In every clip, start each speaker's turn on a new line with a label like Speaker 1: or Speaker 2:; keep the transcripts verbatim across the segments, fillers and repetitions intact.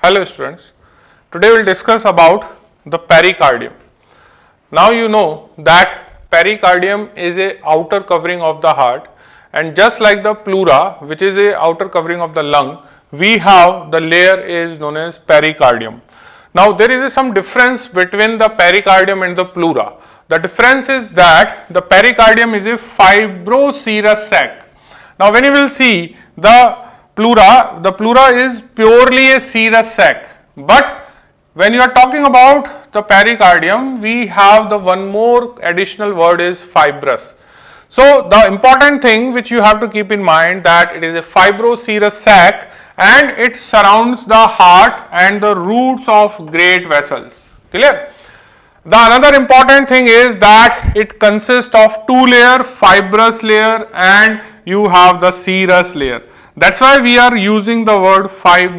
Speaker 1: Hello students, today we will discuss about the pericardium. Now you know that pericardium is a outer covering of the heart, and just like the pleura, which is a outer covering of the lung, we have the layer is known as pericardium. Now there is some difference between the pericardium and the pleura. The difference is that the pericardium is a fibroserous sac. Now when you will see the pleura, the pleura is purely a serous sac, but when you are talking about the pericardium, we have the one more additional word is fibrous. So the important thing which you have to keep in mind that it is a fibroserous sac and it surrounds the heart and the roots of great vessels. Clear? The another important thing is that it consists of two layer, fibrous layer, and you have the serous layer. That's why we are using the word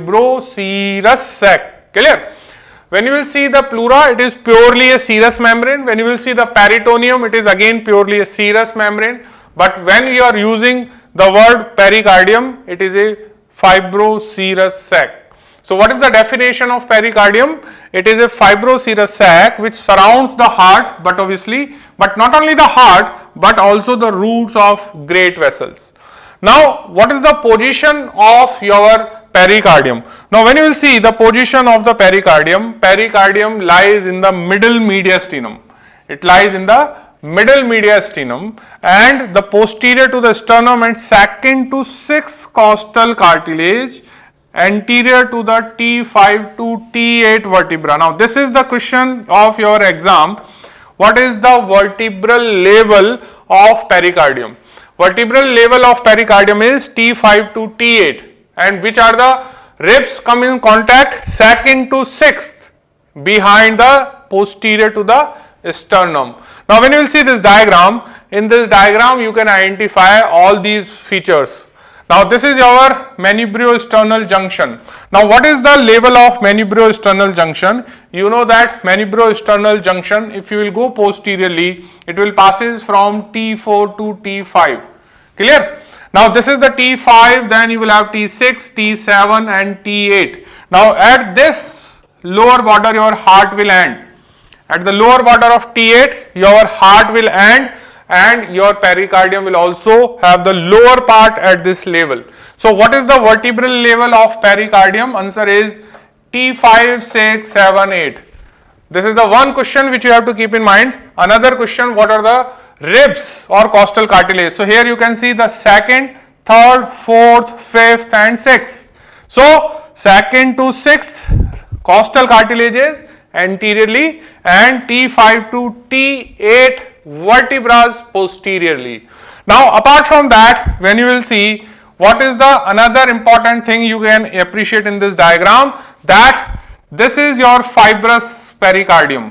Speaker 1: fibroserous sac. Clear? When you will see the pleura, it is purely a serous membrane. When you will see the peritoneum, it is again purely a serous membrane. But when you are using the word pericardium, it is a fibroserous sac. So what is the definition of pericardium? It is a fibroserous sac which surrounds the heart, but obviously, but not only the heart, but also the roots of great vessels. Now, what is the position of your pericardium? Now, when you will see the position of the pericardium, pericardium lies in the middle mediastinum. It lies in the middle mediastinum and the posterior to the sternum and second to sixth costal cartilage, anterior to the T five to T eight vertebra. Now, this is the question of your exam. What is the vertebral level of pericardium? Vertebral level of pericardium is T five to T eight, and which are the ribs come in contact second to sixth behind the posterior to the sternum. Now when you will see this diagram, in this diagram you can identify all these features. Now this is your manubriosternal junction. Now what is the level of manubriosternal junction? You know that manubriosternal junction, if you will go posteriorly, it will passes from T four to T five. Clear? Now this is the T five, then you will have T six, T seven and T eight. Now at this lower border your heart will end. At the lower border of T eight your heart will end, and your pericardium will also have the lower part at this level. So what is the vertebral level of pericardium? Answer is T five, six, seven, eight. This is the one question which you have to keep in mind. Another question, what are the ribs or costal cartilage? So here you can see the second, third, fourth, fifth and sixth. So second to sixth costal cartilages anteriorly and T five to T eight vertebrae posteriorly. Now apart from that, when you will see what is the another important thing you can appreciate in this diagram, that this is your fibrous pericardium,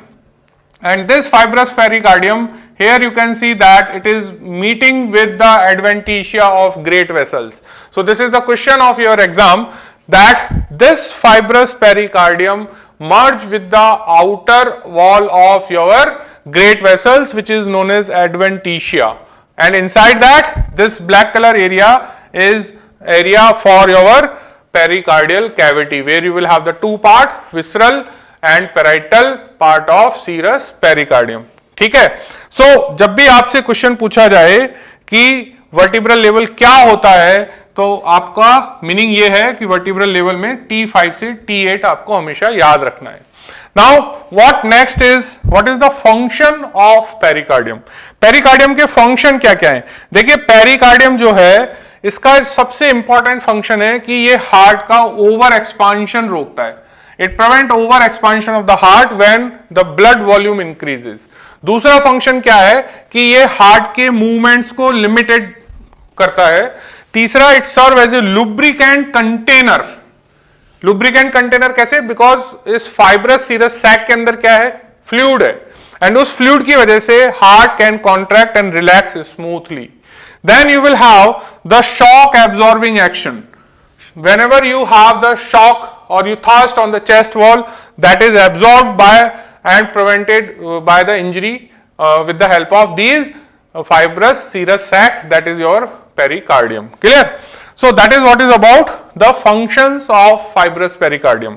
Speaker 1: and this fibrous pericardium, here you can see that it is meeting with the adventitia of great vessels. So this is the question of your exam, that this fibrous pericardium merge with the outer wall of your great vessels, which is known as adventitia, and inside that this black color area is area for your pericardial cavity, where you will have the two part, visceral and parietal part of serous pericardium. ठीक है? सो so, जब भी आपसे question पूछा जाए कि vertebral level क्या होता है, तो आपका मीनिंग ये है कि वर्टिब्रल लेवल में T फाइव से T एट आपको हमेशा याद रखना है. Now what next is, what is the function of pericardium? Pericardium के फंक्शन क्या क्या है? देखिए पेरिकार्डियम जो है इसका सबसे इंपॉर्टेंट फंक्शन है कि ये हार्ट का ओवर एक्सपांशन रोकता है. It prevent over expansion of the heart when the blood volume increases. दूसरा फंक्शन क्या है कि ये हार्ट के मूवमेंट्स को लिमिटेड करता है. तीसरा, it serve as a lubricant container. Lubricant container कैसे? बिकॉज इस फाइब्रस सीरस सैक के अंदर क्या है? फ्लूइड है, एंड उस फ्लूइड की वजह से heart can contract and relax smoothly. Then you will have the shock absorbing action. Whenever you have the shock or you thrust on the chest wall, that is absorbed by and prevented by the injury uh, with the help of these uh, fibrous serous sac, that is your pericardium. Clear? So that is what is about the functions of fibrous pericardium.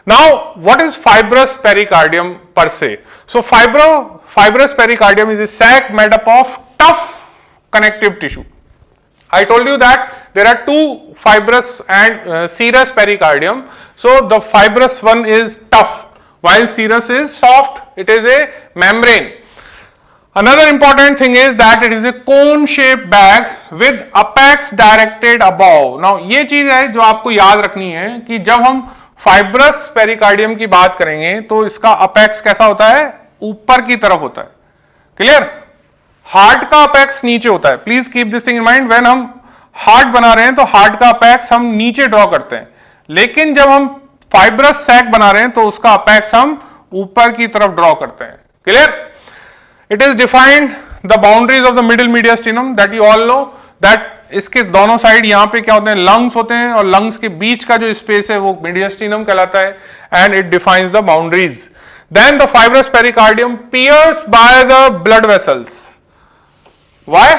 Speaker 1: Now, what is fibrous pericardium per se? So, fibro, fibrous pericardium is a sac made up of tough connective tissue. I told you that there are two fibrous and uh, serous pericardium. So, the fibrous one is tough, while serous is soft, it is a membrane. Another important thing is that it is a cone shaped bag with apex directed above. Now, ये चीज है जो आपको याद रखनी है कि जब हम फाइब्रस पेरिकार्डियम की बात करेंगे तो इसका अपेक्स कैसा होता है, ऊपर की तरफ होता है. क्लियर? हार्ट का अपेक्स नीचे होता है. Please keep this thing in mind. When हम हार्ट बना रहे हैं तो हार्ट का अपेक्स हम नीचे ड्रॉ करते हैं, लेकिन जब हम फाइब्रस सैक बना रहे हैं तो उसका अपेक्स हम ऊपर की तरफ ड्रॉ करते हैं. Clear? It is defined the boundaries of the middle mediastinum that you all know that इसके दोनों साइड यहां पे क्या होते हैं, लंग्स होते हैं, और लंग्स के बीच का जो स्पेस है वो मीडियस्टिनम कहलाता है, and it defines the boundaries. Then the fibrous pericardium pierce by the blood vessels. Why?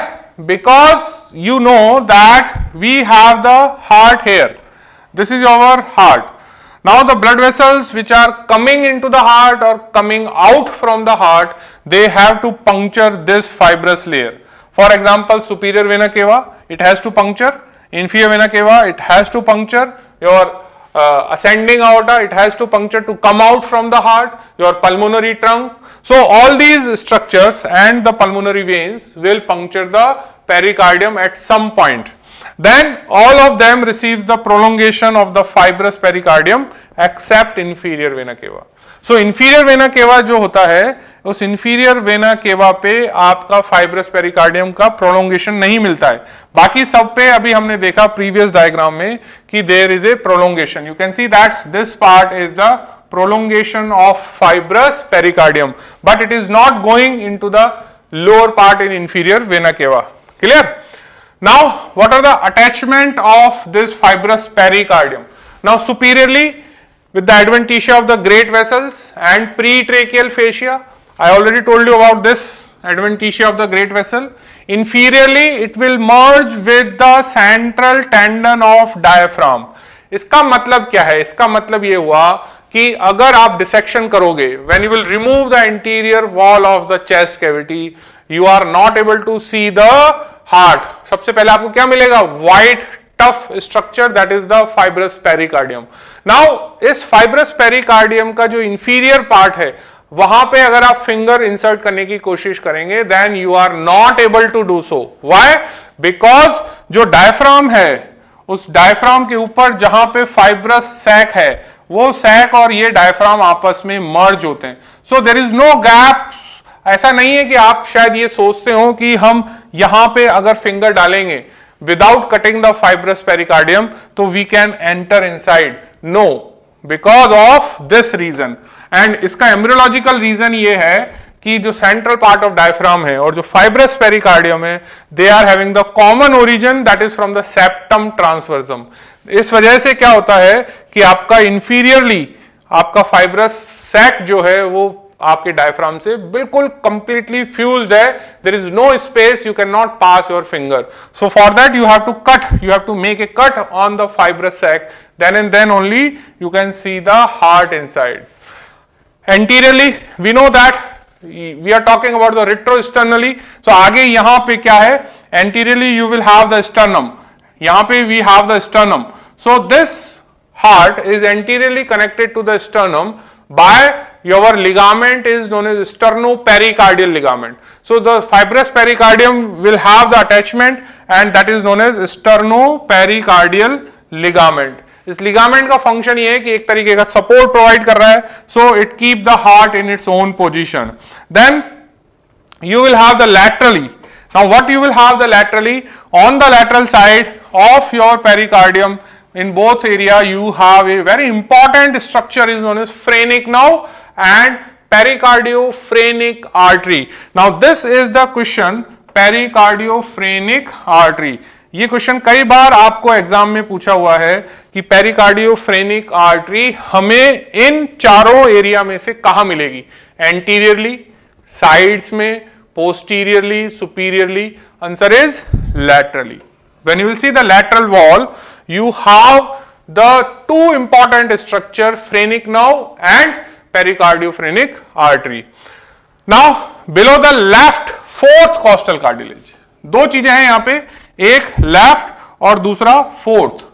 Speaker 1: Because you know that we have the heart here. This is our heart. Now the blood vessels which are coming into the heart or coming out from the heart, they have to puncture this fibrous layer. For example, superior vena cava, it has to puncture. Inferior vena cava, it has to puncture. Your uh, ascending aorta, it has to puncture to come out from the heart. Your pulmonary trunk. So all these structures and the pulmonary veins will puncture the pericardium at some point. Then all of them receives the prolongation of the fibrous pericardium except inferior vena cava. So inferior vena cava जो होता है उस inferior vena cava पे आपका fibrous pericardium का prolongation नहीं मिलता है. बाकी सब पे अभी हमने देखा previous diagram में कि there is a prolongation. You can see that this part is the prolongation of fibrous pericardium, but it is not going into the lower part in inferior vena cava. Clear? Now, what are the attachment of this fibrous pericardium? Now, superiorly with the adventitia of the great vessels and pretracheal fascia. I already told you about this adventitia of the great vessel. Inferiorly, it will merge with the central tendon of diaphragm. इसका मतलब क्या है? इसका मतलब ये हुआ कि अगर आप डिसेक्शन करोगे, when you will remove the anterior wall of the chest cavity, you are not able to see the heart. सबसे पहले आपको क्या मिलेगा? white tough structure, that is the fibrous pericardium. Now इस fibrous pericardium का जो inferior part है वहां पे अगर आप फिंगर इंसर्ट करने की कोशिश करेंगे then you are not able to do so. Why? Because जो डायफ्राम है उस डायफ्राम के ऊपर जहां पे फाइब्रस सैक है वो सैक और ये डायफ्राम आपस में मर्ज होते हैं. So there is no gap. ऐसा नहीं है कि आप शायद ये सोचते हो कि हम यहां पे अगर फिंगर डालेंगे without cutting the fibrous pericardium तो we can enter inside. No, because of this reason. And इसका एम्ब्रियोलॉजिकल रीजन ये है कि जो सेंट्रल पार्ट ऑफ डायफ्राम है और जो फाइब्रस पेरिकार्डियम है they are having the common origin that is from the septum transversum. इस वजह से क्या होता है कि आपका इंफीरियरली आपका फाइब्रस सैक जो है वो आपके डायफ्राम से बिल्कुल कंप्लीटली फ्यूज्ड है. There is no space, you can not pass your finger. So for that you have to cut, you have to make a cut on the fibrous sac. Then and then only you can see the heart inside. Anteriorly we know that we are talking about the retroesternally. So आगे यहाँ पे क्या है? Anteriorly you will have the sternum. यहाँ पे we have the sternum. So this heart is anteriorly connected to the sternum by your ligament is known as sternopericardial ligament. So the fibrous pericardium will have the attachment and that is known as sternopericardial ligament. इस ligament का function ये है कि एक तरीके का support provide कर रहा है. So it keep the heart in its own position. Then you will have the laterally. Now what you will have the laterally? On the lateral side of your pericardium in both area you have a very important structure is known as phrenic nerve and pericardiophrenik artery. Now this is the question, pericardiophrenik artery. ये question कई बार आपको exam में पूछा हुआ है कि पेरिकार्डियोफ्रेनिक artery हमें इन चारों एरिया में से कहां मिलेगी? एंटीरियरली, साइड्स में, posteriorly, superiorly. Answer is laterally. When you will see the lateral wall you have the two important structure, phrenic nerve and pericardiophrenic artery. Now below the left fourth costal cartilage, दो चीजें हैं यहाँ पे, एक left और दूसरा fourth.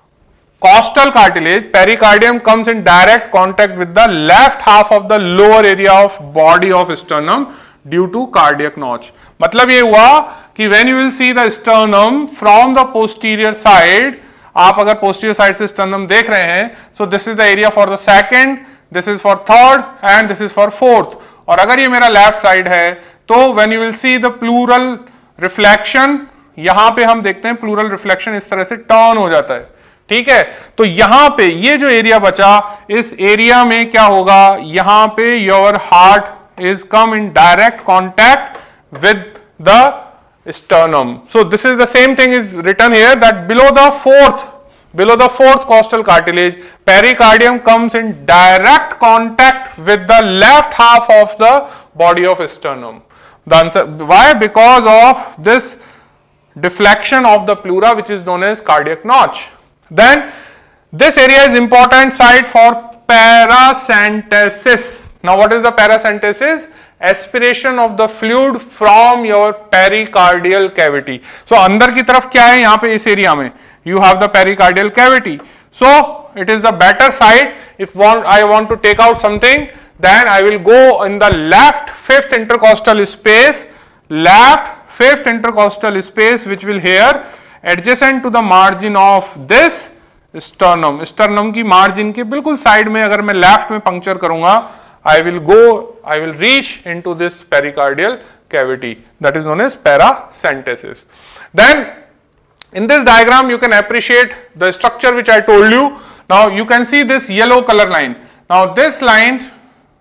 Speaker 1: Costal cartilage, pericardium comes in direct contact with the left half of the lower area of body of sternum due to cardiac notch. मतलब ये हुआ कि when you will see the sternum from the posterior side, आप अगर posterior side से sternum देख रहे हैं, so this is the area for the second, this is for third and this is for fourth. और अगर ये मेरा left side है, तो when you will see the pleural reflection, यहां पे हम देखते हैं pleural reflection इस तरह से turn हो जाता है, ठीक है. तो यहां पे ये जो एरिया बचा, इस एरिया में क्या होगा, यहां पे your heart is come in direct contact with the sternum. So this is the same thing is written here, that below the fourth below the fourth costal cartilage, pericardium comes in direct contact with the left half of the body of sternum. The answer, why? Because of this deflection of the pleura, which is known as cardiac notch. Then this area is important site for paracentesis. Now what is the paracentesis? Aspiration of the fluid from your pericardial cavity. So अंदर की तरफ क्या है यहाँ पे इस area में? You have the pericardial cavity. So it is the better side. If want, I want to take out something, then I will go in the left fifth intercostal space, left fifth intercostal space, which will here adjacent to the margin of this sternum. Sternum की margin के बिल्कुल side में अगर मैं left में puncture करूँगा, I will go, I will reach into this pericardial cavity. That is known as paracentesis. Then in this diagram you can appreciate the structure which I told you. Now you can see this yellow color line. Now this line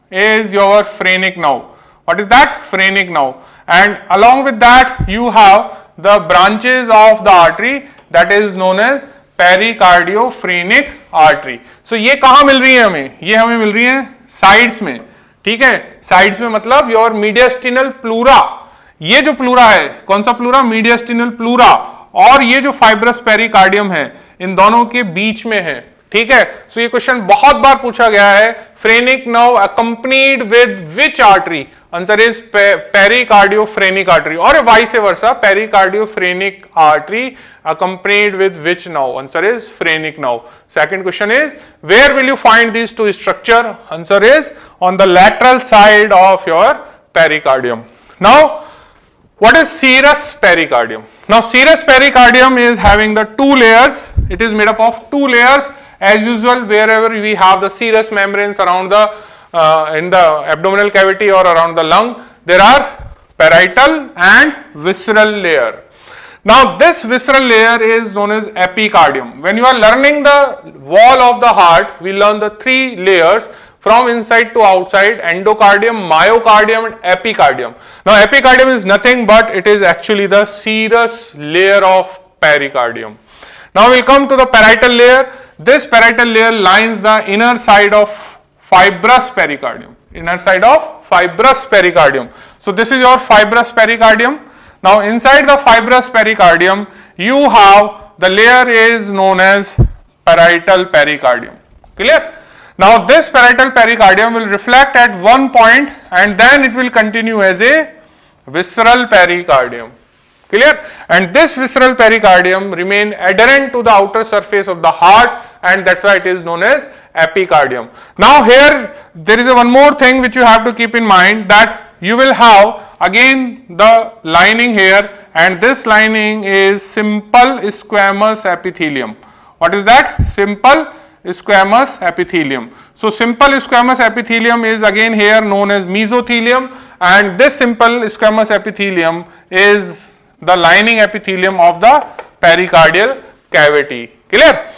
Speaker 1: is your phrenic nerve. What is that? Phrenic nerve. And along with that you have the branches of the artery, that is known as pericardiophrenic artery. So ये कहाँ मिल रही है हमें? ये हमें मिल रही है sides में, ठीक है. साइड्स में मतलब योर मीडियस्टिनल प्लूरा. ये जो प्लूरा है, कौन सा प्लूरा? मीडियस्टिनल प्लूरा. और ये जो फाइब्रस पेरिकार्डियम है, इन दोनों के बीच में है, ठीक है. सो ये क्वेश्चन बहुत बार पूछा गया है. Phrenic nerve accompanied with which artery? Answer is pericardiophrenic artery. और vice versa, pericardiophrenic artery accompanied with which nerve? Answer is phrenic nerve. Second question is, where will you find these two structure? Answer is on the lateral side of your pericardium. Now what is serous pericardium? Now serous pericardium is having the two layers. It is made up of two layers. As usual, wherever we have the serous membranes around the uh, in the abdominal cavity or around the lung, there are parietal and visceral layer. Now this visceral layer is known as epicardium. When you are learning the wall of the heart, we learn the three layers from inside to outside: endocardium, myocardium and epicardium. Now epicardium is nothing but it is actually the serous layer of pericardium. Now we will come to the parietal layer. This parietal layer lines the inner side of fibrous pericardium. Inner side of fibrous pericardium. So this is your fibrous pericardium. Now inside the fibrous pericardium you have the layer is known as parietal pericardium. Clear? Now this parietal pericardium will reflect at one point and then it will continue as a visceral pericardium. Clear? And this visceral pericardium remain adherent to the outer surface of the heart, and that's why it is known as epicardium. Now here there is a one more thing which you have to keep in mind, that you will have again the lining here, and this lining is simple squamous epithelium. What is that? Simple squamous epithelium. So simple squamous epithelium is again here known as mesothelium, and this simple squamous epithelium is the lining epithelium of the pericardial cavity. Clear?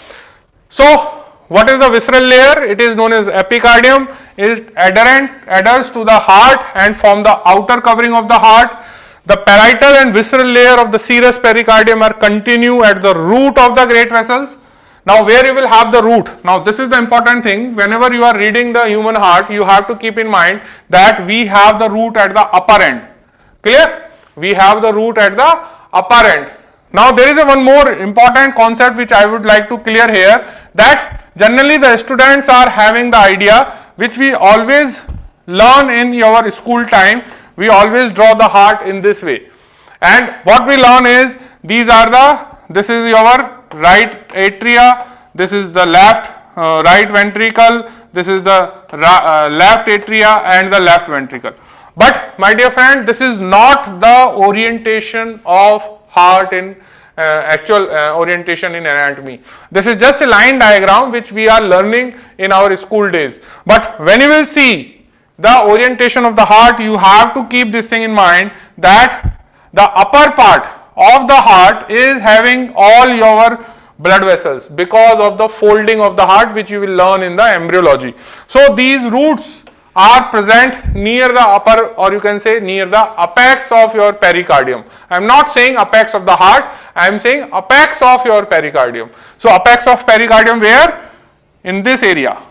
Speaker 1: So what is the visceral layer? It is known as epicardium. It adherent adheres to the heart and form the outer covering of the heart. The parietal and visceral layer of the serous pericardium are continue at the root of the great vessels. Now where you will have the root? Now this is the important thing. Whenever you are reading the human heart, you have to keep in mind that we have the root at the upper end. Clear? We have the root at the upper end. Now there is a one more important concept which I would like to clear here, that generally the students are having the idea which we always learn in your school time. We always draw the heart in this way, and what we learn is these are the, this is your right atria, this is the left uh, right ventricle, this is the uh, left atria and the left ventricle. But my dear friend, this is not the orientation of heart in uh, actual uh, orientation in anatomy. This is just a line diagram which we are learning in our school days. But when you will see the orientation of the heart, you have to keep this thing in mind, that the upper part of the heart is having all your blood vessels because of the folding of the heart, which you will learn in the embryology. So these roots are present near the upper, or you can say near the apex of your pericardium. I am not saying apex of the heart, I am saying apex of your pericardium. So apex of pericardium where? In this area.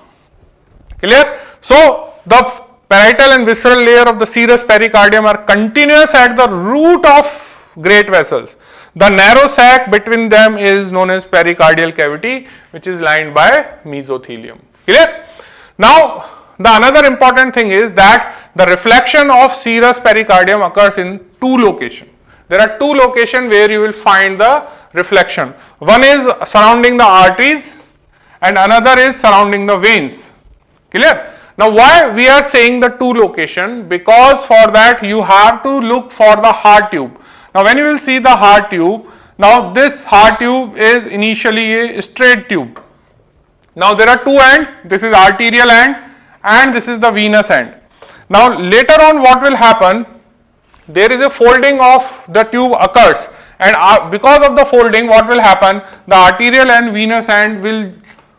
Speaker 1: Clear? So the parietal and visceral layer of the serous pericardium are continuous at the root of great vessels. The narrow sac between them is known as pericardial cavity, which is lined by mesothelium. Clear? Now the another important thing is that the reflection of serous pericardium occurs in two locations. There are two locations where you will find the reflection. One is surrounding the arteries and another is surrounding the veins. Clear? Now why we are saying the two locations? Because for that you have to look for the heart tube. Now when you will see the heart tube, now this heart tube is initially a straight tube. Now there are two ends, this is arterial end and this is the venous end. Now later on what will happen, there is a folding of the tube occurs, and uh, because of the folding what will happen, the arterial and venous end will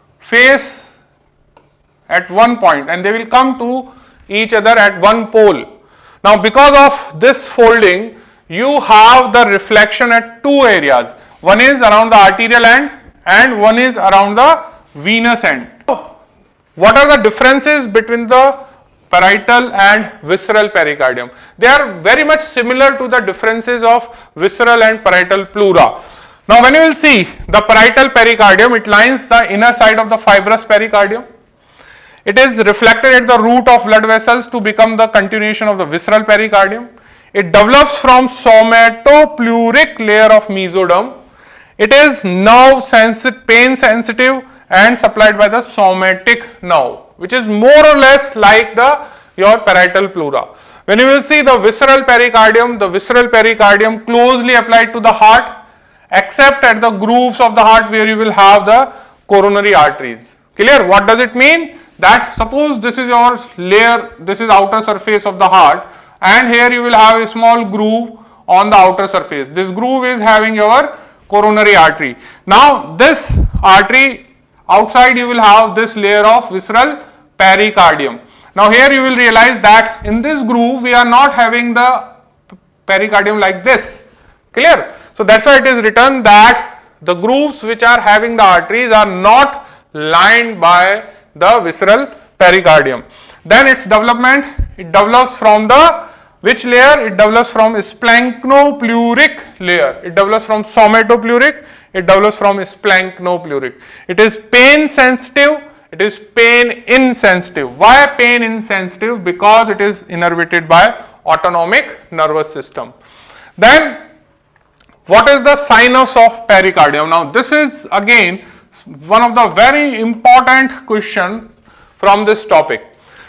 Speaker 1: face at one point and they will come to each other at one pole. Now because of this folding you have the reflection at two areas, one is around the arterial end and one is around the venous end. What are the differences between the parietal and visceral pericardium? They are very much similar to the differences of visceral and parietal pleura. Now when you will see the parietal pericardium, it lines the inner side of the fibrous pericardium. It is reflected at the root of blood vessels to become the continuation of the visceral pericardium. It develops from somatopleuric layer of mesoderm. It is nerve sensitive, pain sensitive and supplied by the somatic nerve, which is more or less like the your parietal pleura. When you will see the visceral pericardium, the visceral pericardium closely applied to the heart, except at the grooves of the heart where you will have the coronary arteries. Clear? What does it mean? That suppose this is your layer, this is outer surface of the heart, and here you will have a small groove on the outer surface. This groove is having your coronary artery. Now this artery, outside you will have this layer of visceral pericardium. Now here you will realize that in this groove we are not having the pericardium like this. Clear? So that's why it is written that the grooves which are having the arteries are not lined by the visceral pericardium. Then its development, it develops from the which layer? It develops from splanchno-pleuric layer. It develops from somatopleuric. It develops from splanchno-pleuric. It is pain sensitive. It is pain insensitive. Why pain insensitive? Because it is innervated by autonomic nervous system. Then what is the sinus of pericardium? Now this is again one of the very important question from this topic.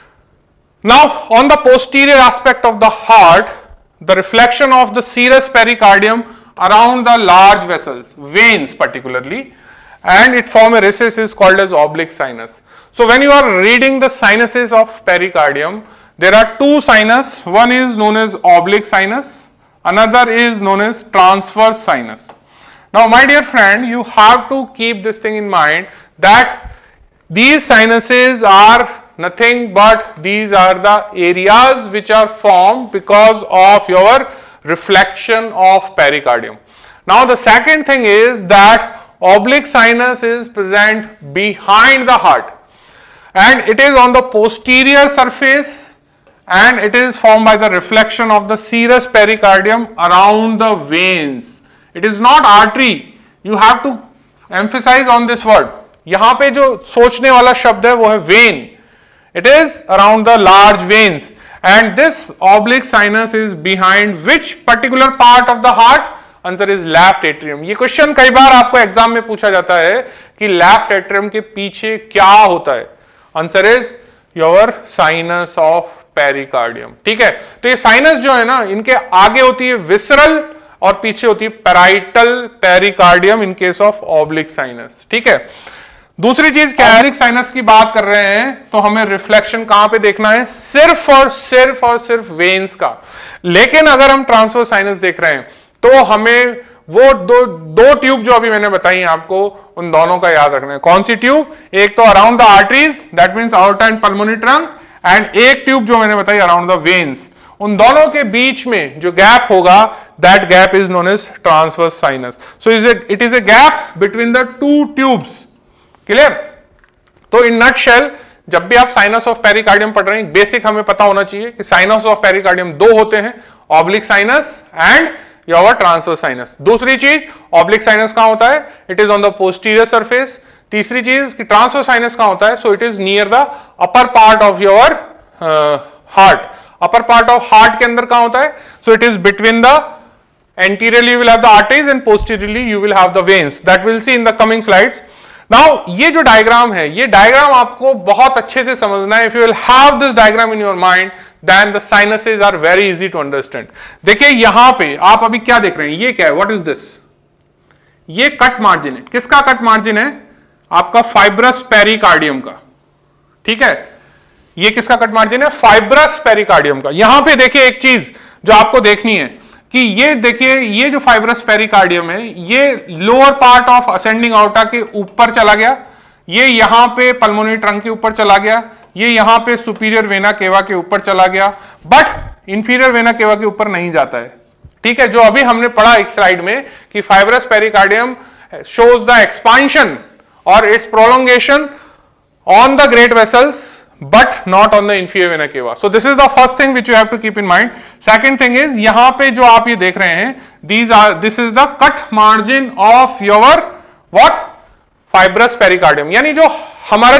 Speaker 1: Now on the posterior aspect of the heart, the reflection of the serous pericardium around the large vessels, veins particularly, and it form a recess is called as oblique sinus. So when you are reading the sinuses of pericardium, there are two sinus, one is known as oblique sinus, another is known as transverse sinus. Now my dear friend, you have to keep this thing in mind that these sinuses are nothing but these are the areas which are formed because of your reflection of pericardium. Now the second thing is that oblique sinus is present behind the heart and it is on the posterior surface and it is formed by the reflection of the serous pericardium around the veins. It is not artery, you have to emphasize on this word. यहां पे जो सोचने वाला शब्द है वो है vein, it is around the large veins and this oblique sinus is behind which particular part of the heart? Answer is left atrium. ये क्वेश्चन कई बार आपको एग्जाम में पूछा जाता है कि लेफ्ट एट्रियम के पीछे क्या होता है? Answer is your sinus of pericardium. ठीक है, तो ये साइनस जो है ना, इनके आगे होती है विसरल और पीछे होती है parietal pericardium in case of oblique sinus. ठीक है, दूसरी चीज क्या है, ऑब्लिक साइनस की बात कर रहे हैं तो हमें रिफ्लेक्शन कहां पे देखना है? सिर्फ और सिर्फ और सिर्फ वेन्स का। लेकिन अगर हम ट्रांसवर्स साइनस देख रहे हैं तो हमें वो दो दो ट्यूब जो अभी मैंने बताई आपको, उन दोनों का याद रखना है। कौन सी ट्यूब? एक तो around the arteries, that means आउटर एंड पल्मोनरी ट्रंक, एंड एक ट्यूब जो मैंने बताई अराउंड द वेन्स। उन दोनों के बीच में जो गैप होगा, that gap is known as transverse sinus. So is it is a gap between the two tubes. Clear? तो इन नटशेल जब भी आप साइनस ऑफ पेरिकार्डियम पढ़ रहे हैं, बेसिक हमें पता होना चाहिए कि साइनस ऑफ पेरिकार्डियम दो होते हैं, oblique sinus and your transverse sinus. दूसरी चीज, ऑब्लिक साइनस कहां होता है? It is on the posterior surface. तीसरी चीज कि ट्रांसवर्स साइनस कहां होता है? So it is near the upper part of your heart. Upper part of heart के अंदर कहां होता है? So it is between the anteriorly you will have the arteries and posteriorly you will have the veins, that we'll see in the coming slides. Now ये जो diagram है, ये diagram आपको बहुत अच्छे से समझना है। If you will have this diagram in your mind, then the sinuses are very easy to understand. देखिए यहां पे आप अभी क्या देख रहे हैं, ये क्या है? What is this? ये कट मार्जिन है। किसका कट मार्जिन है? आपका फाइब्रस पेरिकार्डियम का। ठीक है, ये किसका कट मार्जिन है? फाइब्रस पेरिकार्डियम का। यहां पे देखिए एक चीज जो आपको देखनी है कि ये देखिए, ये जो फाइब्रस पेरिकार्डियम है, ये lower part of ascending aorta के ऊपर चला गया, ये यहां पे पल्मोनरी ट्रंक के ऊपर चला गया, ये यहां पे सुपीरियर वेना केवा के ऊपर चला गया, बट इंफीरियर वेना केवा के ऊपर नहीं जाता है। ठीक है, जो अभी हमने पढ़ा एक स्लाइड में कि fibrous pericardium shows the expansion और its prolongation on the great vessels but not on the inferior vena cava. So this is the first thing which you have to keep in mind. Second thing is, यहां पे जो आप ये देख रहे हैं, these are this is the cut margin of your what? Fibrous pericardium. यानी जो हमारा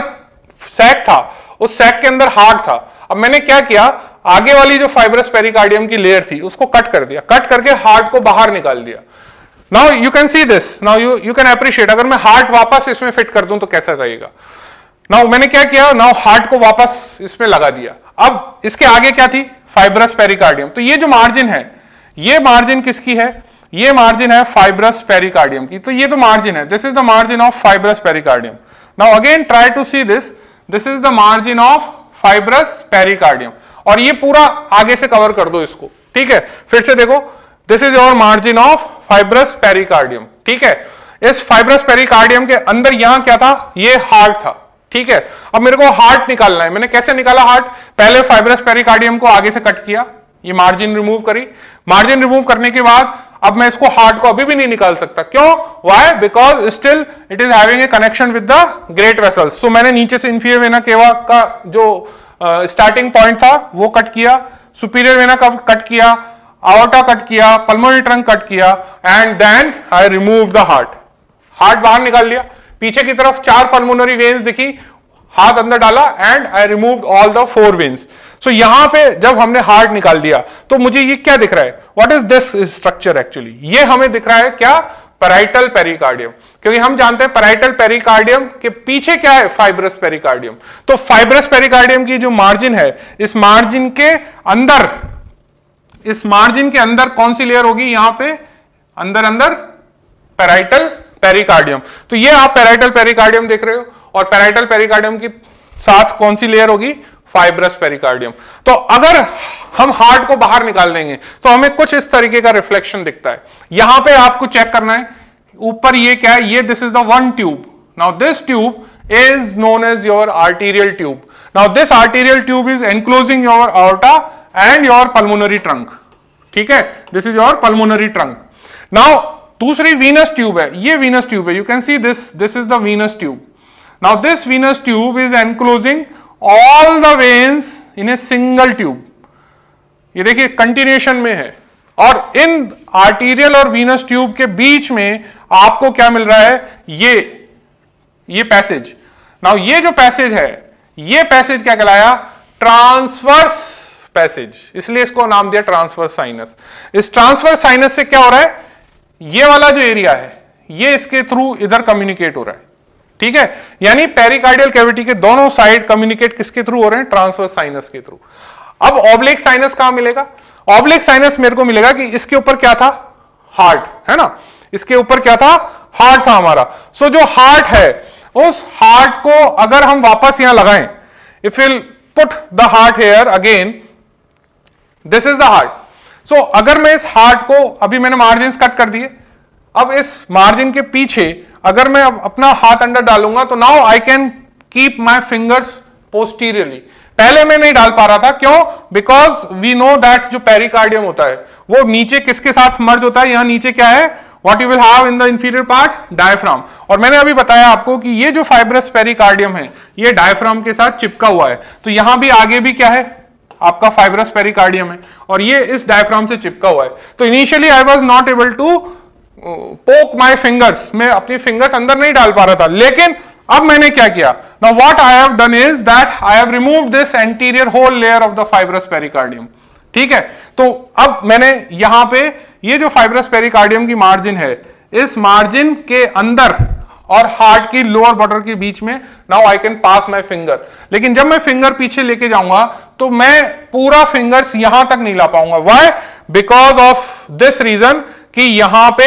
Speaker 1: सैक था, उस सैक के अंदर हार्ट था। अब मैंने क्या किया, आगे वाली जो फाइब्रस पेरिकार्डियम की लेयर थी उसको कट कर दिया, कट करके हार्ट को बाहर निकाल दिया। Now you can see this. Now you you can appreciate, अगर मैं हार्ट वापस इसमें फिट कर दूं तो कैसा रहेगा। नाउ मैंने क्या किया, नाउ हार्ट को वापस इसमें लगा दिया। अब इसके आगे क्या थी? Fibrous pericardium. तो ये जो मार्जिन है, ये मार्जिन किसकी है? ये मार्जिन है फाइब्रस पेरिकार्डियम की। तो ये तो मार्जिन है, this is the margin of fibrous pericardium. Now again try to see this, this is the margin of fibrous pericardium, और ये पूरा आगे से कवर कर दो इसको। ठीक है, फिर से देखो, this is your margin of fibrous pericardium. ठीक है, इस फाइब्रस पेरिकार्डियम के अंदर यहां क्या था? ये हार्ट था। ठीक है, अब मेरे को हार्ट निकालना है। मैंने कैसे निकाला हार्ट? पहले फाइब्रस पेरिकार्डियम को आगे से कट किया, ये मार्जिन रिमूव करी। मार्जिन रिमूव करने के बाद अब मैं इसको हार्ट को अभी भी नहीं निकाल सकता। क्यों? Why? Because still it is having a connection with the great vessels. So मैंने नीचे से इंफीरियर वेना केवा का जो स्टार्टिंग uh, पॉइंट था वो कट किया, सुपीरियर वेना का कट किया, आवर्टा कट किया, पल्मोनरी ट्रंक कट किया, and then I remove the heart. Heart बाहर निकाल लिया, पीछे की तरफ चार पल्मोनरी वेन्स दिखी, हाथ अंदर डाला, and I removed all the four veins. So यहां पे जब हमने हार्ट निकाल दिया तो मुझे ये क्या दिख रहा है? What is this structure actually? ये हमें दिख रहा है क्या? Parietal pericardium. क्योंकि हम जानते हैं पेराइटल पेरिकार्डियम के पीछे क्या है? Fibrous pericardium. तो फाइब्रस पेरिकार्डियम की जो मार्जिन है, इस मार्जिन के अंदर, इस मार्जिन के अंदर कौन सी लेयर होगी? यहां पे अंदर अंदर पेराइटल पेरिकार्डियम। तो ये आप पेराइटल पेरिकार्डियम देख रहे हो, और पेराइटल पेरिकार्डियम के साथ कौन सी लेयर होगी? Fibrous pericardium. तो अगर हम हार्ट को बाहर निकाल देंगे तो हमें कुछ इस तरीके का रिफ्लेक्शन दिखता है। यहां पे आपको चेक करना है, ऊपर ये क्या है? ये this is the one tube. Now this tube is known as your arterial tube. Now this arterial tube is enclosing your aorta and your pulmonary trunk. ठीक है, this is your pulmonary trunk. Now दूसरी venous tube है, ये venous tube है. You can see this, this is the venous tube. Now this venous tube is enclosing all the veins in a single tube. ये देखिए continuation में है. और इन आर्टीरियल और वीनस ट्यूब के बीच में आपको क्या मिल रहा है, ये ये पैसेज। नाउ ये जो पैसेज है, ये पैसेज क्या कहलाया, ट्रांसवर्स पैसेज, इसलिए इसको नाम दिया ट्रांसवर्स साइनस। इस ट्रांसवर्स साइनस से क्या हो रहा है, ये वाला जो एरिया है ये इसके थ्रू इधर कम्युनिकेट हो रहा है, ठीक है। यानी पेरिकार्डियल कैविटी के दोनों साइड कम्युनिकेट किसके थ्रू हो रहे हैं, ट्रांसवर्स साइनस के थ्रू। अब ऑब्लिक साइनस कहां मिलेगा, ऑब्लिक साइनस मेरे को मिलेगा कि इसके ऊपर क्या था, हार्ट है ना, इसके ऊपर क्या था, हार्ट था हमारा। सो so, जो हार्ट है, उस हार्ट को अगर हम वापस यहां लगाएं, if will put the heart here again, this is the heart. So अगर मैं इस हार्ट को, अभी मैंने मार्जिन कट कर दिए, अब इस मार्जिन के पीछे अगर मैं अपना हाथ अंदर डालूंगा तो now I can keep my fingers posteriorly. पहले मैं नहीं डाल पा रहा था, क्यों, बिकॉज वी नो दैट जो पेरिकार्डियम होता है वो नीचे किसके साथ मर्ज होता है, यहां नीचे क्या है, what you will have in the inferior part, diaphragm. और मैंने अभी बताया आपको कि ये जो फाइब्रस पेरिकार्डियम है ये डायफ्राम के साथ चिपका हुआ है, तो यहां भी आगे भी क्या है, आपका फाइब्रस पेरिकार्डियम है और ये इस डायफ्राम से चिपका हुआ है। तो initially I was not able to poke my fingers, मैं अपनी फिंगर्स अंदर नहीं डाल पा रहा था, लेकिन अब मैंने क्या किया, now what I have done is that I have removed this anterior whole layer of the fibrous pericardium, ठीक है। तो अब मैंने यहां पे ये जो फाइब्रस पेरिकार्डियम की मार्जिन है, इस मार्जिन के अंदर और हार्ट की लोअर बॉर्डर के बीच में now I can pass my finger. लेकिन जब मैं फिंगर पीछे लेके जाऊंगा तो मैं पूरा फिंगर्स यहां तक नहीं ला पाऊंगा। Why, because of this reason कि यहां पे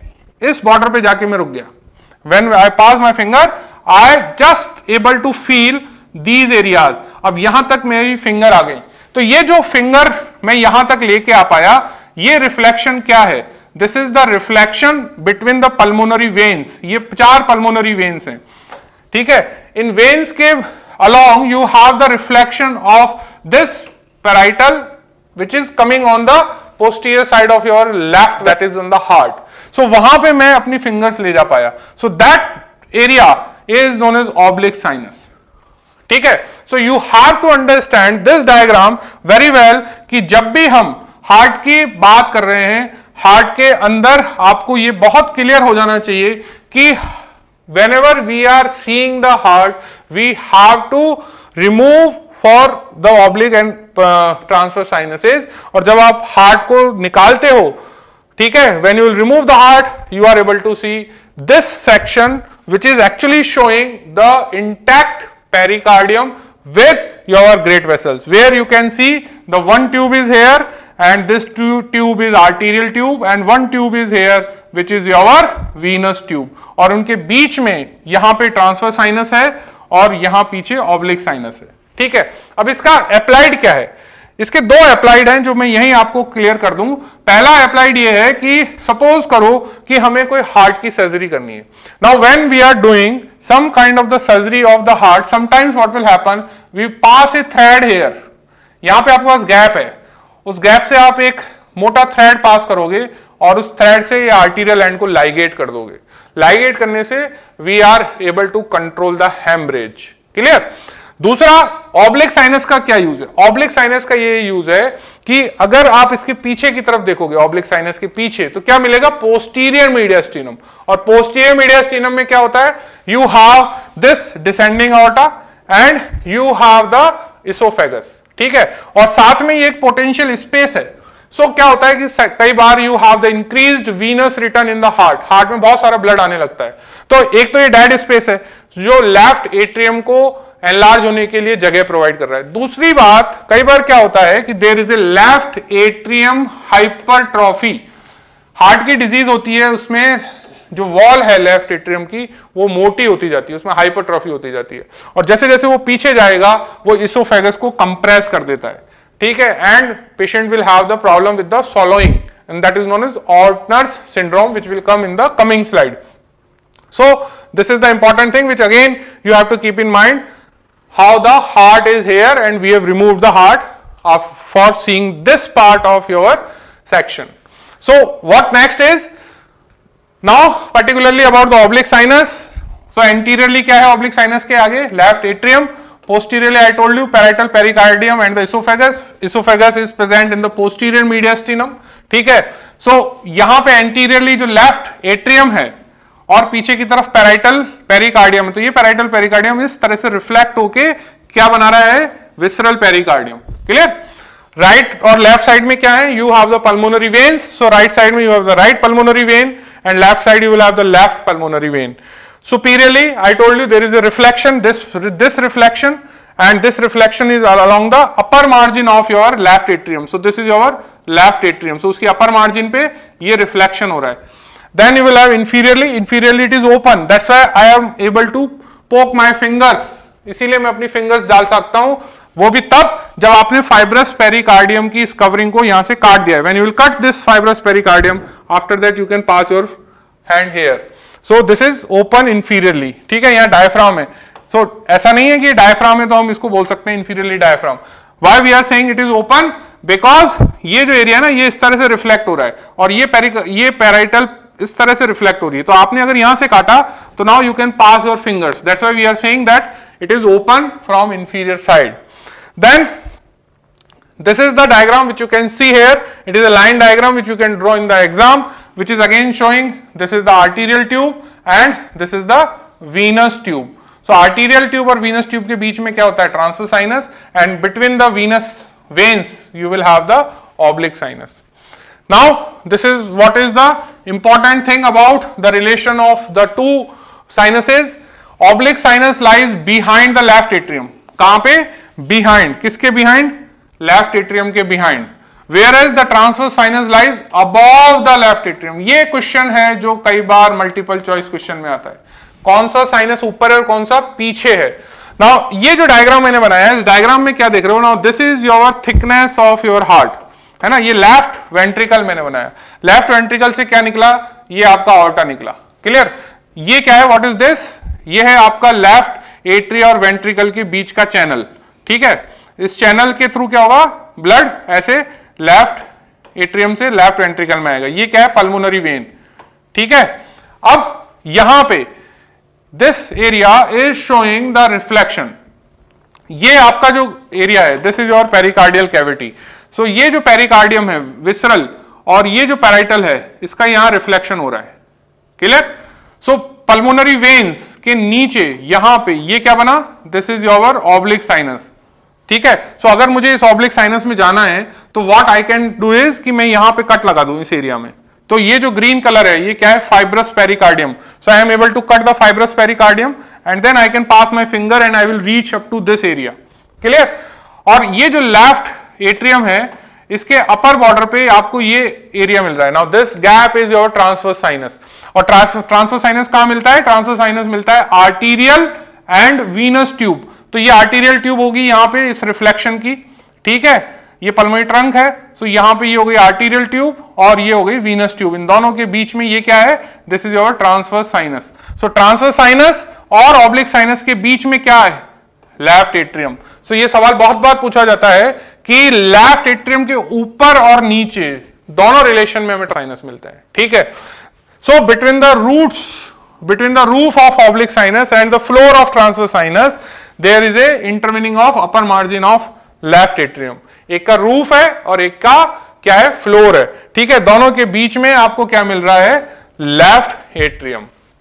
Speaker 1: इस बॉर्डर पे जाके मैं रुक गया। When I pass my finger I just able to feel these areas. अब यहां तक मेरी फिंगर आ गई, तो ये जो फिंगर मैं यहां तक लेके आ पाया, ये रिफ्लेक्शन क्या है, this is the reflection between the pulmonary veins. ये चार पल्मोनरी वेन्स हैं, ठीक है। इन वेन्स के along you have the reflection of this parietal which is coming on the posterior side of your left, that is on the heart. So वहां पे मैं अपनी fingers ले जा पाया, so that area is known as oblique sinus, ठीक है। So you have to understand this diagram very well कि जब भी हम हार्ट की बात कर रहे हैं, हार्ट के अंदर आपको ये बहुत क्लियर हो जाना चाहिए कि whenever we are seeing the heart, we have to remove for the oblique and uh, transverse sinuses. और जब आप हार्ट को निकालते हो, ठीक है, when you will remove the heart, you are able to see this section which is actually showing the intact pericardium with your great vessels, where you can see the one tube is here and this two tube is arterial tube and one tube is here which is your venous tube, और उनके बीच में यहां पे transverse sinus है और यहां पीछे oblique sinus है, ठीक है। अब इसका अप्लाइड क्या है, इसके दो अप्लाइड हैं जो मैं यहीं आपको क्लियर कर दूं। पहला अप्लाइड ये है कि सपोज करो कि हमें कोई हार्ट की सर्जरी करनी है। Now when we are doing some kind of the surgery of the heart, sometimes what will happen, we pass a thread here, यहां पे आपके पास गैप है, उस गैप से आप एक मोटा थ्रेड पास करोगे और उस थ्रेड से ये आर्टीरियल एंड को लाइगेट कर दोगे। लाइगेट करने से we are able to control the haemorrhage, clear. दूसरा, ऑब्लिक साइनस का क्या यूज है, ऑब्लिक साइनस का ये यूज है कि अगर आप इसके पीछे की तरफ देखोगे, ऑब्लिक साइनस के पीछे, तो क्या मिलेगा, पोस्टीरियर मीडियास्टिनम। और पोस्टीरियर मीडियास्टिनम में क्या होता है, you have this descending aorta and you have the oesophagus, ठीक है। और साथ में ये एक पोटेंशियल स्पेस है। सो so, क्या होता है कि कई बार you have the increased venous return in the heart, heart में बहुत सारा ब्लड आने लगता है। तो एक तो ये डेड स्पेस है जो लेफ्ट एट्रियम को एनलार्ज होने के लिए जगह प्रोवाइड कर रहा है। दूसरी बात, कई बार क्या होता है कि there is a left atrium hypertrophy, heart की डिजीज होती है, उसमें जो वॉल है लेफ्ट एट्रियम की वो मोटी होती जाती है, उसमें हाइपरट्रॉफी होती जाती है, और जैसे जैसे वो पीछे जाएगा वो इसोफेगस को कंप्रेस कर देता है, ठीक है। And patient will have the problem with the swallowing and that is known as Ortner's syndrome, which will come in the coming slide. So this is the important thing which again you have to keep in mind, how the heart is here and we have removed the heart of, for seeing this part of your section. So what next is, now particularly about the oblique sinus. So anteriorly क्या है oblique sinus के आगे, left atrium, posteriorly I told you parietal pericardium and the esophagus. Esophagus is present in the posterior mediastinum. ठीक है, सो so, यहां पे anteriorly जो left atrium है और पीछे की तरफ parietal pericardium है, तो ये parietal pericardium इस तरह से रिफ्लेक्ट होके क्या बना रहा है, visceral pericardium. क्लियर? राइट और लेफ्ट साइड में क्या है, you have the pulmonary veins, so right side में you have the right pulmonary vein and left side you will have the left pulmonary vein. Superiorly, I told you there is a reflection, this, this reflection and this reflection is along the upper margin of your left atrium. So this is your left atrium. So उसकी upper margin पे ये reflection हो रहा है. Then you will have inferiorly, inferiorly it is open. That's why I am able to poke my fingers. इसीलिए मैं अपनी fingers डाल सकता हूँ, वो भी तब जब आपने fibrous pericardium की इस covering को यहाँ से काट दिया है. When you will cut this fibrous pericardium, after that you can pass your hand here. So this is open inferiorly. ठीक है, यहाँ डायफ्राम है, सो so, ऐसा नहीं है कि डायफ्राम है तो हम इसको बोल सकते हैं inferiorly diaphragm. Why we are saying it is open, because ये जो एरिया ना ये इस तरह से रिफ्लेक्ट हो रहा है और ये पेरी ये पैराइटल इस तरह से रिफ्लेक्ट हो रही है. तो आपने अगर यहां से काटा तो now you can pass your fingers. That's why we are saying that it is open from inferior side. Then this is the diagram which you can see here. It is a line diagram which you can draw in the exam, which is again showing this is the arterial tube and this is the venous tube. So arterial tube और venous tube के बीच में क्या होता है, transverse sinus, and between the venous veins you will have the oblique sinus. Now this is what is the important thing about the relation of the two sinuses. Oblique sinus lies behind the left atrium. कहाँ पे, behind, किसके behind, left atrium के behind. Whereas the transverse sinus lies above the left atrium. ये question है जो कई बार multiple choice question में आता है, कौन सा साइनस ऊपर है और कौन सा पीछे है. नाउ ये जो डायग्राम मैंने बनाया है, इस डायग्राम में क्या देख रहे हो, now this is your thickness of your heart, है ना. ये लेफ्ट वेंट्रिकल मैंने बनाया, लेफ्ट वेंट्रिकल से क्या निकला, ये आपका ऑर्टा निकला. क्लियर? ये क्या है, व्हाट इज दिस, ये है आपका लेफ्ट एट्रिया और वेंट्रिकल के बीच का चैनल. ठीक है, इस चैनल के थ्रू क्या होगा, ब्लड ऐसे लेफ्ट एट्रियम से लेफ्ट वेंट्रिकल में आएगा. ये क्या है, पल्मोनरी वेन. ठीक है, अब यहां पे this area is showing the reflection. ये आपका जो एरिया है, this is your pericardial cavity. So ये जो पेरिकार्डियम है विसरल और ये जो पैराइटल है, इसका यहां रिफ्लेक्शन हो रहा है. क्लियर? सो पल्मोनरी वेन्स के नीचे यहां पे ये क्या बना, this is your oblique sinus. ठीक है, सो so, अगर मुझे इस ऑब्लिक साइनस में जाना है तो what I can do is कि मैं यहां पे कट लगा दूं इस एरिया में. तो ये जो ग्रीन कलर है ये क्या है, fibrous pericardium. So I am able to cut the fibrous pericardium and then I can pass my finger and I will reach up to this area. Clear? और ये जो लेफ्ट एट्रियम है इसके upper border पे आपको ये area मिल रहा है. Now this gap is your transverse sinus. और ट्रांसवर्स साइनस कहां मिलता है, ट्रांसवर्स साइनस मिलता है आर्टीरियल एंड वीनस ट्यूब. तो ये आर्टीरियल ट्यूब होगी यहां पे इस रिफ्लेक्शन की. ठीक है, ये पल्मोनरी ट्रंक है, सो यहां पे ये हो गई आर्टीरियल ट्यूब और ये हो गई वीनस ट्यूब. इन दोनों के बीच में ये क्या है, this is your transverse sinus. So transverse sinus और ऑब्लिक साइनस के बीच में क्या है, लेफ्ट एट्रियम. सो ये सवाल बहुत बार पूछा जाता है कि लेफ्ट एट्रियम के ऊपर और नीचे दोनों रिलेशन में हमें साइनस मिलता है. ठीक है, so between the roots between the roof of oblique sinus and the floor of transverse sinus there is a intervening of upper margin of left atrium. एक का रूफ है और एक का क्या है, फ्लोर है. ठीक है, दोनों के बीच में आपको क्या मिल रहा है, left atrium.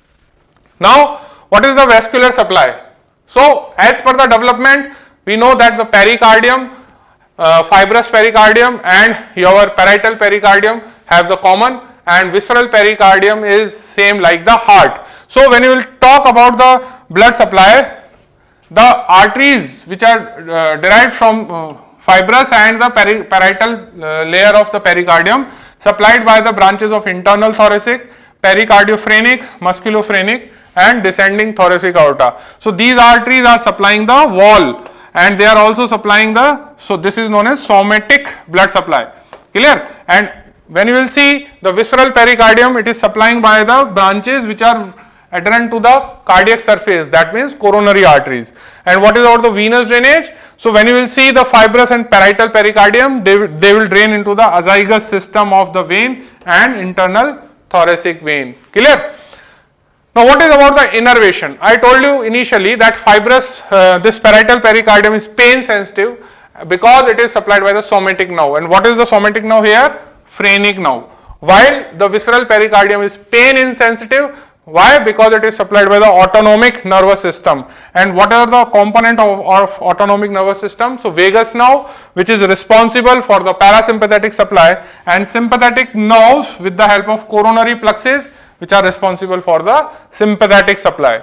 Speaker 1: Now what is the vascular supply. So as per the development we know that the pericardium, fibrous pericardium and your parietal pericardium have the common, and visceral pericardium is same like the heart. So when you will talk about the blood supply, the arteries which are uh, derived from uh, fibrous and the peri parietal uh, layer of the pericardium supplied by the branches of internal thoracic, pericardiophrenik, musculophrenic and descending thoracic aorta. So these arteries are supplying the wall and they are also supplying the, so this is known as somatic blood supply. Clear? And when you will see the visceral pericardium, it is supplying by the branches which are adherent to the cardiac surface, that means coronary arteries. And what is about the venous drainage? So when you will see the fibrous and parietal pericardium, they, they will drain into the azygous system of the vein and internal thoracic vein. Clear? Now, what is about the innervation? I told you initially that fibrous, uh, this parietal pericardium is pain sensitive because it is supplied by the somatic nerve. And what is the somatic nerve here? Phrenic nerve. While the visceral pericardium is pain insensitive. Why? Because it is supplied by the autonomic nervous system. And what are the component of, of autonomic nervous system? So, vagus nerve, which is responsible for the parasympathetic supply, and sympathetic nerves with the help of coronary plexus, which are responsible for the sympathetic supply.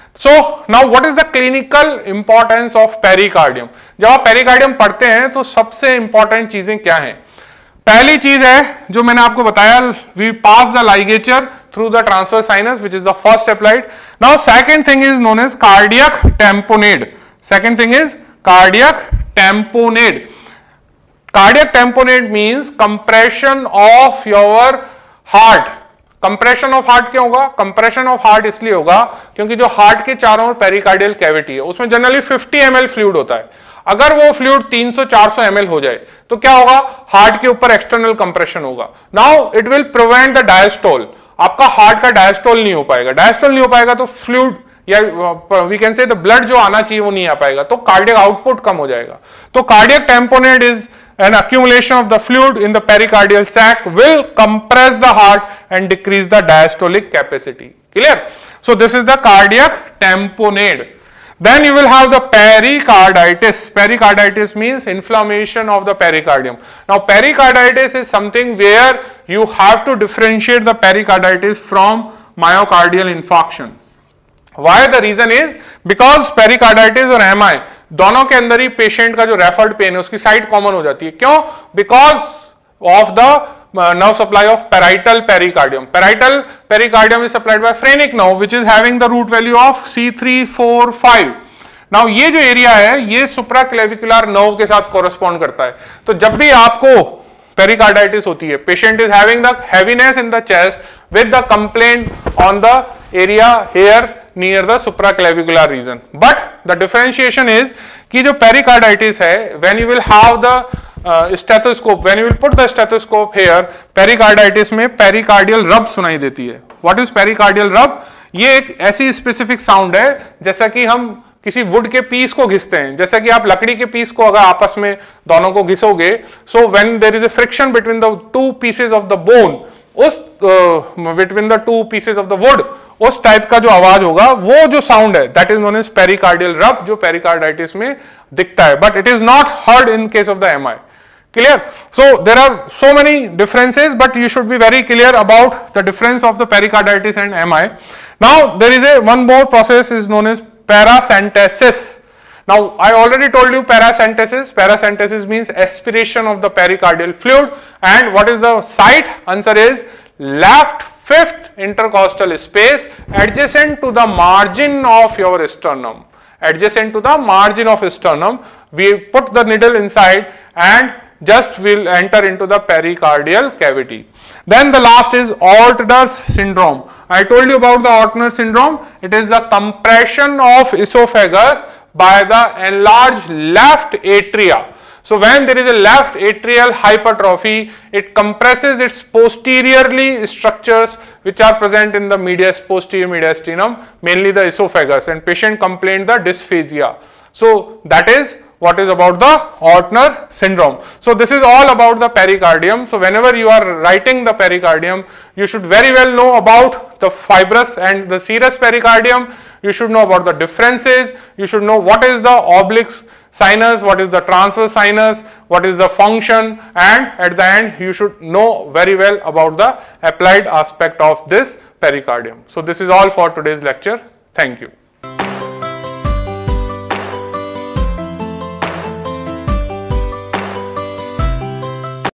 Speaker 1: So, now what is the clinical importance of pericardium? जब आप pericardium पढ़ते हैं तो सबसे important चीजें क्या हैं? पहली चीज है जो मैंने आपको बताया, we pass the ligature through the transverse sinus, which is the first applied. Now, second thing is known as cardiac tamponade. Second thing is cardiac tamponade. Cardiac tamponade means compression of your heart. Compression of heart क्यों होगा? Compression of heart इसलिए होगा क्योंकि जो heart के चारों ओर pericardial cavity है उसमें generally fifty M L fluid होता है. अगर वो फ्लूइड तीन सौ चार सौ एम एल हो जाए तो क्या होगा? हार्ट के ऊपर एक्सटर्नल कंप्रेशन होगा. Now it will prevent the diastole. आपका हार्ट का डायस्टोल नहीं हो पाएगा. डायस्टोल नहीं हो पाएगा तो फ्लूइड या we can say the blood जो आना चाहिए वो नहीं आ पाएगा, तो कार्डियक आउटपुट कम हो जाएगा. तो cardiac tamponade is an accumulation of the fluid in the pericardial sac will compress the heart and decrease the diastolic capacity. Clear? So this is the cardiac tamponade. Then you will have the pericarditis. Pericarditis means inflammation of the pericardium. Now pericarditis is something where you have to differentiate the pericarditis from myocardial infarction. Why? The reason is because pericarditis और M I दोनों के अंदर ही patient का जो referred pain है उसकी side common हो जाती है. क्यों? Because of the nerve supply of parietal pericardium. Parietal pericardium is supplied by phrenic nerve which is having the root value of C three four five. Now ये जो area है ये सुप्राक्लेविकुलर नर्व के साथ कोरस्पॉन्ड करता है. तो जब भी आपको पेरिकार्डाइटिस होती है, patient is having the heaviness in the chest with the complaint on the area here near the supraclavicular region. But the differentiation is कि जो pericarditis है, when you will have the uh, stethoscope, when you will put the stethoscope here, pericarditis में pericardial rub सुनाई देती है. What is pericardial rub? ये एक ऐसी specific sound है जैसा कि हम किसी वुड के पीस को घिसते हैं. जैसा कि आप लकड़ी के पीस को अगर आपस में दोनों को घिसोगे, so when there is a friction between the two pieces of the bone, उस between the two pieces of the wood उस टाइप का जो आवाज होगा वो जो साउंड है that is known as pericardial rub, जो पेरिकार्डाइटिस में दिखता है. But it is not heard in case of the MI. Clear? So there are so many differences but you should be very clear about the difference of the pericarditis and MI. Now there is a one more process is known as paracentesis. Now, I already told you paracentesis. Paracentesis means aspiration of the pericardial fluid. And what is the site? Answer is left fifth intercostal space adjacent to the margin of your sternum. Adjacent to the margin of sternum, we put the needle inside and just will enter into the pericardial cavity. Then the last is Ortner's syndrome. I told you about the Ortner's syndrome. It is the compression of esophagus by the enlarged left atria. So when there is a left atrial hypertrophy, it compresses its posteriorly structures which are present in the medias, posterior mediastinum, mainly the esophagus, and patient complained the dysphagia. So that is what is about the Ortner syndrome. So this is all about the pericardium. So whenever you are writing the pericardium, you should very well know about the fibrous and the serous pericardium. You should know about the differences. You should know what is the oblique sinus, what is the transverse sinus, what is the function, and at the end you should know very well about the applied aspect of this pericardium. So this is all for today's lecture. Thank you.